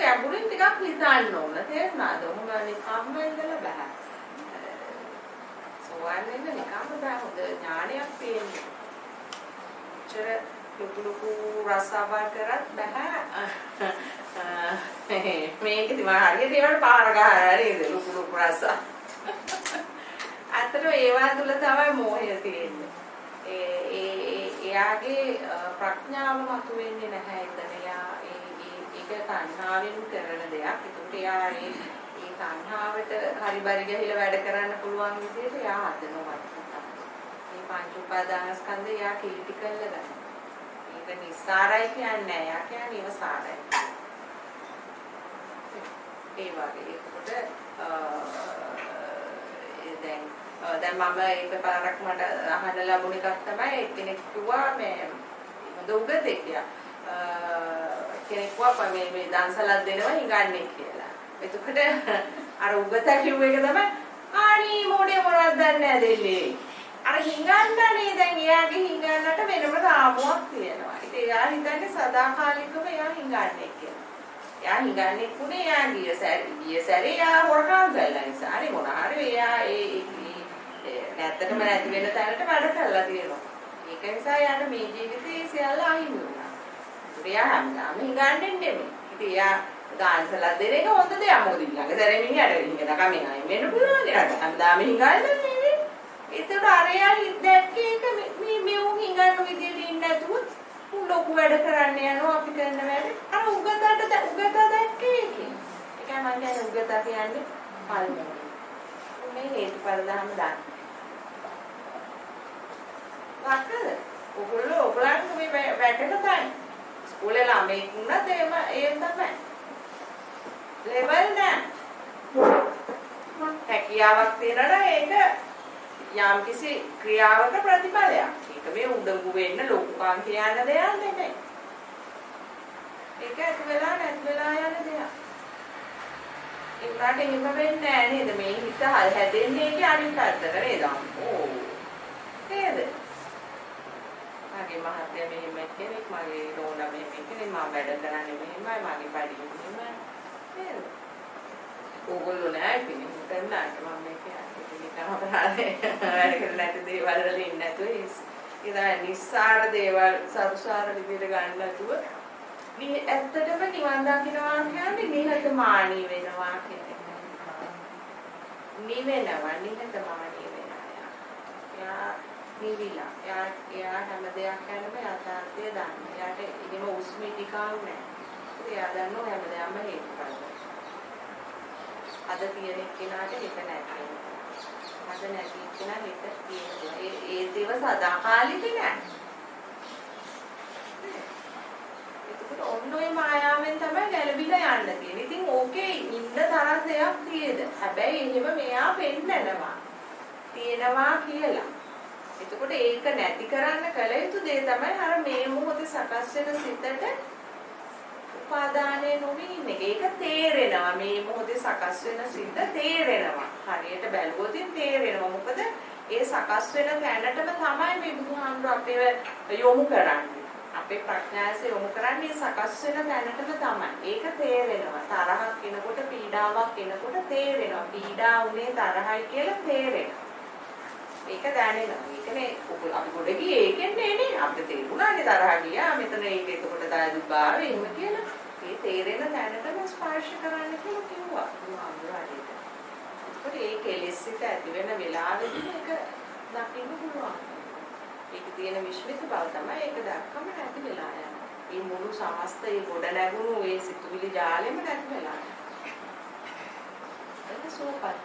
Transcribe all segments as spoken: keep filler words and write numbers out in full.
ගැඹුරින් ටිකක් හිතන්න ඕන. තේරුණාද? මොනවා නිකම්ම ඉඳලා බෑ. සෝවාන් වෙන්න නිකම්ම බෑ. හොඳ ඥානයක් තියෙන්නේ. චර ලොකු ලොකු රසාවක් කරත් බෑ. මේකේ මම හරියට ඒවට පාර ගහලා නේද ලොකු ලොකු රස. අතට ඒවා තුල තමයි මෝහය තියෙන්නේ. ඒ ඒ එයාගේ ප්‍රඥාව මතුවෙන්නේ නැහැ එතන. එයා ඒ ඒක තණ්හාවෙන් කරන දෙයක්. ඒකට එයා ඒ ඒ තණ්හාවට හරි බරි ගහලා වැඩ කරන්න පුළුවන් විදිහට එයා හදනවා. මේ පංච උපාදානස්කන්ධය එයා කිලිටි කරලා ගන්නවා. ඒක නිස්සාරයි කියන්නේ නෑ. එයා කියන්නේ ඉවසාරයි. ඒ වගේ ඒකට දැන් දැන් මම ඒක පාරක් මට අහන්න ලැබුණ එකක් තමයි කෙනෙක් කිව්වා මේ හොඳ උගතෙක් කියලා. කෙනෙක් කිව්වා මේ මේ දන්සලක් දෙනවා හිඟන්නේ කියලා. එතකොට අර උගතා කිව්ව එක තමයි ආනි මොඩේ මොනවද දන්නේ නැහැ දෙන්නේ. අර හිඟන්නනේ දැන් එයාගේ හිඟන්නට වෙනම රාමුවක් තියෙනවා. ඉතින් එයා හිතන්නේ සදාකාලිකව එයා හිඟන්නේ කියලා. එයා හිඟන්නේ කුනේ එයා ගිය සැරේ ගිය සැරේ එයා හොරකම් කළා නිසා. හරි මොනවා හරි එයා ඒ නැත්තටම නැති වෙන තැනට වැඩ කරලා තියෙනවා. ඒක නිසා යාට මේ ජීවිතේ සියල්ල අහිමි වුණා. එයා හැමදාම හිඟන්නේ නෙමෙයි. ඉතින් එයා ගාන්සලා දෙන එක හොඳ දෙයක්. මොකද ඊළඟ සැරේ මිනිහට හිඟන කමෙන් අයින් වෙන්න පුළුවන්. එයාට හැමදාම හිඟන්නේ නෙමෙයි. ඒතර අරයා දැක්කේ ඒක මේ මේ උන් හිඟන්න විදියට ඉන්න නැතුව උන් ලොකු වැඩ කරන්න යනවා අපි කරන වැඩ. අර උගතට උගත දැක්කේ ඒකේ. ඒකයි මම කියන්නේ උගත කියන්නේ පල්මේ. මේ හේතුඵල ධර්ම දාන්න. වාක්කද? ඔගොල්ලෝ ඔයගලන්ට මේ වැටෙන තැන. ස්කූලේ ළමයි වුණත් එහෙම ඒ තමයි. ලෙවල් නෑ. හැකියාවක් තියෙනවා ඒක යම් කිසි ක්‍රියාවක ප්‍රතිඵලයක්. ඒක මේ උඩඟු වෙන්න ලොකුකම් කියන දෙයක් නෙමෙයි. ඒක ඇති වෙලා නැති වෙලා යන දෙයක්. ඒකට එහෙම වෙන්නේ නැහැ නේද? මේ හිත හැදෙන්නේ ඒකේ අනිත් පැත්තට නේද? ඕ. නේද? මගේ මහත්තයා මෙහෙම කෙනෙක්, මගේ නෝනා මෙහෙම කෙනෙක්, මම වැඩ කරන්නේ මෙහෙමයි, මගේ පඩිය මෙහෙමයි. නේද? ඕගොල්ලෝ නෑ ඉතින් කරන්නට මම මේ කියන්නේ නිකන් අපරාධේ වැඩ කරලා නැති දේවල් වල ඉන්නේ නැතුව ඒ තමයි නිස්සාර දේවල් සරුසාර විදිහට ගන්න නැතුව මේ ඇත්තටම නිවන් දකින්නවා කියන්නේ නිහතමානී වෙනවා කියන එක. නිවෙනවා නිහතමානී වෙනවා. යා නිවිලා. යා යා හැම දෙයක් ගැනම යථාර්ථය දන්න. යාට ඉතින් උස්මි ටිකක් නැහැ. එයා දන්නෝ හැම දෙයක්ම හේතුඵල. අද තියෙන කෙනාට හිත නැහැ. අද නැති කෙනා හිත තියෙනවා. ඒ ඒ දේව සදාකාලික නෑ. ඒකට ඔන්නෝයි මායාවෙන් තමයි ගැලවිලා යන්න තියෙන්නේ. ඉතින් ඕකේ ඉන්න තරම් දෙයක් තියෙද. හැබැයි එහෙම මෙයා පෙන්නනවා. තියෙනවා කියලා. එතකොට ඒක නැති කරන්න කල යුතු දේ තමයි අර මේ මොහොතේ සකස් වෙන සිතට උපාදානය නොවී ඉන්නේ. ඒක තේරෙනවා මේ මොහොතේ සකස් වෙන සිත තේරෙනවා. හරියට බැලුවොත් තේරෙනවා. මොකද ඒ සකස් වෙන තැනටම තමයි මේ බුදුහාමුදුර අපේ යොමු කරන්නේ. අපේ ප්‍රඥාස යොමු කරන්නේ සකස් වෙන තැනටම තමයි. ඒක තේරෙනවා. තරහක් එනකොට පීඩාවක් එනකොට තේරෙනවා. පීඩා උනේ තරහයි කියලා තේරෙනවා. ඒක දැනෙනවා. ඒකනේ අපි ගොඩ ගියේ ඒකෙන් නේ අපිට තේරුණානේ තරහ ගියා. මෙතන ඒක එතකොට තමයි දුබාවේ එහෙම කියලා. ඒ තේරෙන තැනටම ස්පර්ශ කරන්න කියලා කිව්වා. බුදුහාමුදුරට. ඒකට ඒ කෙලෙස් එක ඇති වෙන වෙලාවෙදී ඒක දකින්න පුළුවන්. ඒක තියෙන විශ්විත බව තමයි ඒක දැක්කම නැති වෙලා යනවා. මේ මුළු සමස්ත ඒ ගොඩ නැගුණු ඒ සිතුවිලි ජාලෙම නැති වෙලා යනවා. ඒක සෝපත්.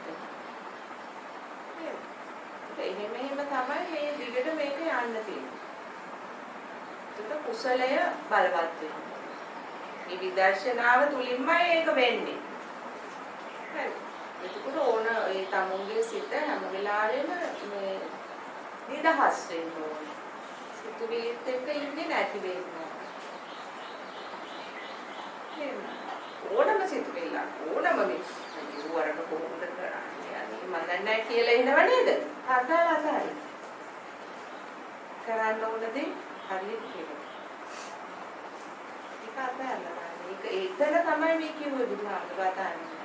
එහෙම එහෙම තමයි මේ දිගට මේක යන්න තියෙන්නේ. ඒක කුසලය බලවත් වෙනවා. මේ විදර්ශනාව තුලින්මයි ඒක වෙන්නේ. හරි. ඒකට ඕන ඒ තමුන්ගේ සිත හැම වෙලාවෙම මේ නිදහස් වෙන්න ඕනේ. සිතුවිලිත් එක්ක ඉන්නේ නැති වෙන්න. එහෙම. ඕනම සිතුවිල්ලක් ඕනම මේ වරක කොහොමද කරන්නේ? අනේ මම දන්නේ නැහැ කියලා එනව නේද? අදාලා තමයි. කරන්න ඕන දේ හරියට කියනවා. ඒක අදාලා ඒක ඒතර තමයි මේ කිව්වේ බුදුහාමුදුරුවෝ තාන්නේ.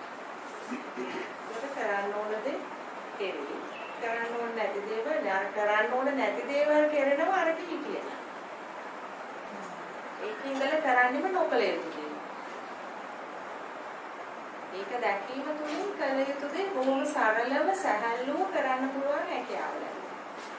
ඒක කරන්න ඕනද කෙරෙයි. කරන්න ඕන නැති දේවල් යාර කරන්න ඕන නැති දේවල් කරනවා අර කිහිපිය. ඒක ඉඳලා කරන්නෙම නොකල යුතුයි. ඒක දැකීම තුළින් කල යුතු දේ බොහොම සරලව සැහැල්ලුව කරන්න පුළුවන් හැකියාව ලැබෙනවා.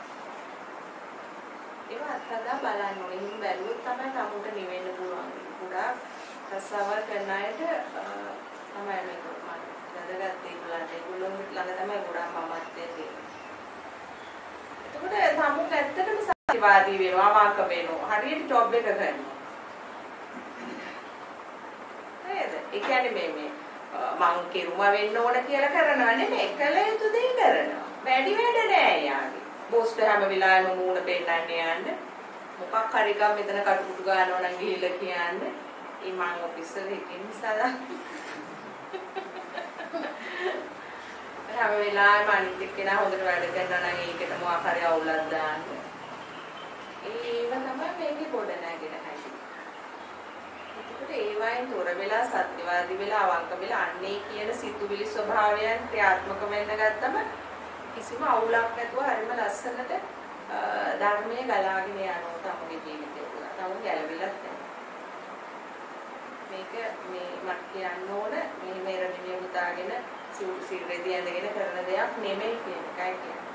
ඒක අත්දැක බලන්න ඕනේ. හිම් බැලුවොත් තමයි තමුට නිවෙන්න පුළුවන්. පුරා රසවල් කරන අයට තමයි මේක මම වැදගත් ඒගොල්ලන්ට ඒගොල්ලෝ ළඟ තමයි ගොඩාක් මමත්වයේ තියෙන්නේ. එතකොට තමුට ඇත්තටම සත්‍යවාදී වෙනවා වාක වෙනවා. හරියට ජොබ් එක කරනවා. නේද? ඒ කියන්නේ මේ මේ මං කිරුම වෙන්න ඕන කියලා කරනවා නෙමෙයි කළ යුතු දේ කරනවා. වැඩි වැඩ නෑ යාගේ. බොස්ට හැම වෙලාවෙම මූණ පෙන්නන්න යන්න. මොකක් හරි එකක් මෙතන කටුකුටු ගන්නවා නම් ගිහිල්ලා කියන්න. ඒ මං ඔෆිස් එකේ හිටින නිසා හැම වෙලාවෙම අනිත් එක්කෙනා හොඳට වැඩ කරනවා නම් ඒකට මොකක් හරි අවුලක් දාන්න. ඒව තමයි මේකේ පොඩ නැගෙන හැටි. ඒ වයින් තොර වෙලා සත්‍යවාදී වෙලා අවංක වෙලා අන්නේ කියන සිතුවිලි ස්වභාවයන් ක්‍රියාත්මක වෙන්න ගත්තම කිසිම අවුලක් නැතුව හරිම ලස්සනට ධර්මයේ ගලාගෙන යනවා තමයි ජීවිතේ පුරා. තව ගැළවිලත් නැහැ. මේක මේ මට කියන්න ඕන මේ මෙරමිනිය මුතාගෙන සිල්රෙදි ඇඳගෙන කරන දෙයක් නෙමෙයි කියන එකයි කියන්නේ.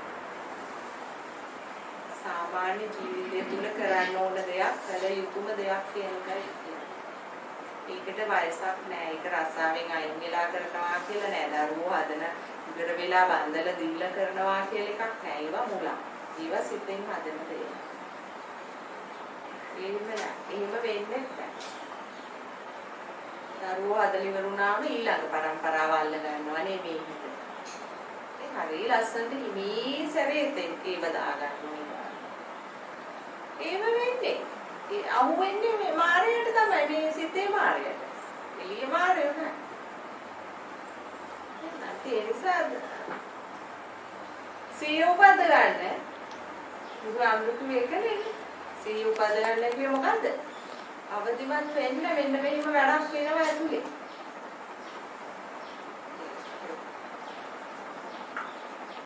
සාමාන්‍ය ජීවිතය තුළ කරන්න ඕන දෙයක් කළ යුතුම දෙයක් කියන එකයි කියන්නේ. ඒකට වයසක් නෑ. ඒක රසාවෙන් අයින් වෙලා කරනවා කියලා නෑ. දරුවෝ හදන ඉවර වෙලා බන්දලා දීලා කරනවා කියලා එකක් නෑ. ඒවා මුලා. ඒවා සිතෙන් හදන දේ. එහෙම නෑ. එහෙම වෙන්නේ නැහැ. දරුවෝ හදලා ඉවර වුණාම ඊළඟ පරම්පරාව අල්ල ගන්නවා නේ මේ හිත. ඒ හරි ලස්සනට හිමී සැරේතෙන් ඒව දාගන්නවා. ඒව වෙන්නේ ඒ අහුවෙන්නේ මේ මායයට තමයි මේ සිතේ මායයට. එළිය මායය නෑ. නැත්නම් ඒ නිසා සීය උපද ගන්න. බුදුහාමුදුරු කියකනේ සීය උපද ගන්න කිව්වේ මොකද්ද? අවදිමත් වෙන්න මෙන්න මෙහෙම වැඩක් වෙනවා ඇතුලේ.